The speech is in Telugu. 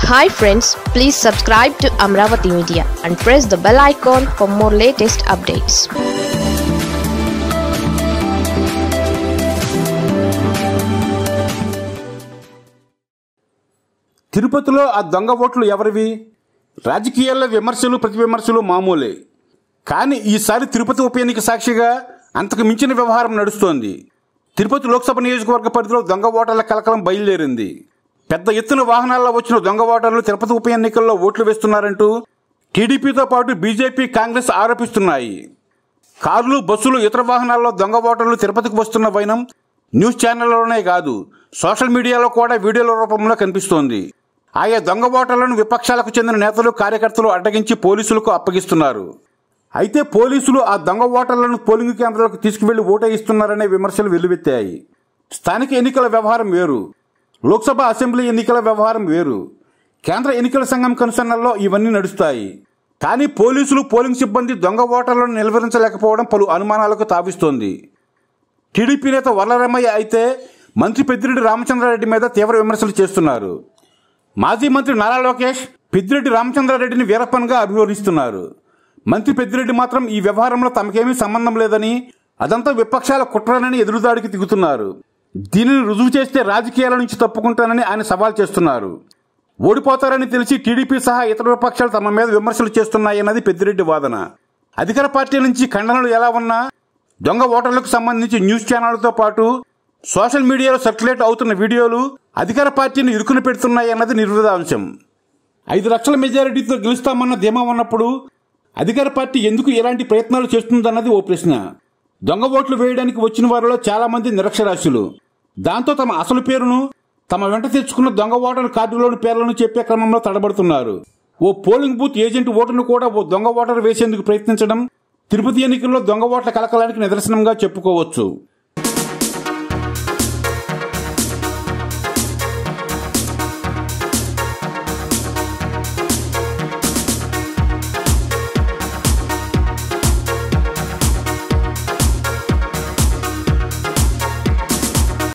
Hi friends, please subscribe to Amaravathi Media and press the bell icon for more latest updates. తిరుపతిలో ఆ దొంగ ఓట్లు ఎవరివి? రాజకీయాల్లో విమర్శలు ప్రతి విమర్శలు మామూలే. కానీ ఈసారి తిరుపతి ఉప ఎన్నిక సాక్షిగా అంతకు మించిన వ్యవహారం నడుస్తోంది. తిరుపతి లోక్సభ నియోజకవర్గ పరిధిలో దొంగ ఓటర్ల కలకలం బయలుదేరింది. పెద్ద ఎత్తున వాహనాల్లో వచ్చిన దొంగ ఓటర్లు తిరుపతి ఉప ఎన్నికల్లో ఓట్లు వేస్తున్నారంటూ టీడీపీతో పాటు బీజేపీ, కాంగ్రెస్ ఆరోపిస్తున్నాయి. కార్లు, బస్సులు, ఇతర వాహనాల్లో దొంగ ఓటర్లు తిరుపతికి వస్తున్న వైనం న్యూస్ ఛానళ్లలోనే కాదు, సోషల్ మీడియాలో కూడా వీడియోల రూపంలో కనిపిస్తోంది. ఆయా దొంగ ఓటర్లను విపక్షాలకు చెందిన నేతలు, కార్యకర్తలు అడ్డగించి పోలీసులకు అప్పగిస్తున్నారు. అయితే పోలీసులు ఆ దొంగ ఓటర్లను పోలింగ్ కేంద్రాలకు తీసుకువెళ్లి ఓటేయిస్తున్నారనే విమర్శలు వెల్లువెత్తాయి. స్థానిక ఎన్నికల వ్యవహారం వేరు, లోక్సభ, అసెంబ్లీ ఎన్నికల వ్యవహారం వేరు. కేంద్ర ఎన్నికల సంఘం కనుసన్నల్లో ఇవన్నీ నడుస్తాయి. కానీ పోలీసులు, పోలింగ్ సిబ్బంది దొంగ ఓటర్లను నిలువరించలేకపోవడం పలు అనుమానాలకు తావిస్తోంది. టీడీపీ నేత వరలరామయ్య అయితే మంత్రి పెద్దిరెడ్డి రామచంద్రారెడ్డి మీద తీవ్ర విమర్శలు చేస్తున్నారు. మాజీ మంత్రి నారా లోకేష్ పెద్దిరెడ్డి రామచంద్రారెడ్డిని వీరప్పన్గా అభివర్ణిస్తున్నారు. మంత్రి పెద్దిరెడ్డి మాత్రం ఈ వ్యవహారంలో తమకేమీ సంబంధం లేదని, అదంతా విపక్షాల కుట్రనని ఎదురుదాడికి దిగుతున్నారు. దీనిని రుజువు చేస్తే రాజకీయాల నుంచి తప్పుకుంటానని ఆయన సవాల్ చేస్తున్నారు. ఓడిపోతారని తెలిసి టీడీపీ సహా ఇతర విపక్షాలు తమ మీద విమర్శలు చేస్తున్నాయన్నది పెద్దిరెడ్డి వాదన. అధికార పార్టీ నుంచి ఖండనలు ఎలా ఉన్నా దొంగ ఓటర్లకు సంబంధించి న్యూస్ ఛానళ్లతో పాటు సోషల్ మీడియాలో సర్క్యులేట్ అవుతున్న వీడియోలు అధికార పార్టీని ఇరుకున పెడుతున్నాయన్నది నిర్వివాదాంశం. 5 లక్షల మెజారిటీతో గెలుస్తామన్న ధీమా ఉన్నప్పుడు అధికార పార్టీ ఎందుకు ఎలాంటి ప్రయత్నాలు చేస్తుందన్నది ఓ ప్రశ్న. దొంగ ఓట్లు వేయడానికి వచ్చిన వారిలో చాలా మంది నిరక్షరాస్యులు. దాంతో తమ అసలు పేరును, తమ వెంట తెచ్చుకున్న దొంగ ఓటర్ కార్డులోని పేర్లను చెప్పే క్రమంలో తడబడుతున్నారు. ఓ పోలింగ్ బూత్ ఏజెంట్ ఓటును కూడా ఓ దొంగ ఓటర్ వేసేందుకు ప్రయత్నించడం తిరుపతి ఎన్నికల్లో దొంగ ఓట్ల కలకలానికి నిదర్శనంగా చెప్పుకోవచ్చు.